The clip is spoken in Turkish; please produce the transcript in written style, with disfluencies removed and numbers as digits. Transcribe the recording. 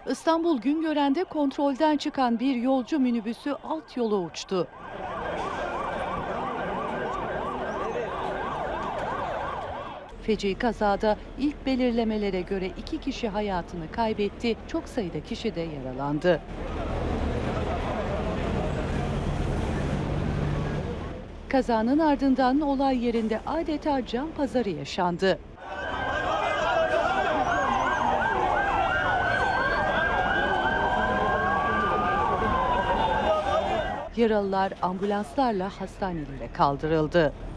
İstanbul Güngören'de kontrolden çıkan bir yolcu minibüsü alt yola uçtu. Feci kazada ilk belirlemelere göre 2 kişi hayatını kaybetti, çok sayıda kişi de yaralandı. Kazanın ardından olay yerinde adeta can pazarı yaşandı. Yaralılar ambulanslarla hastanelere kaldırıldı.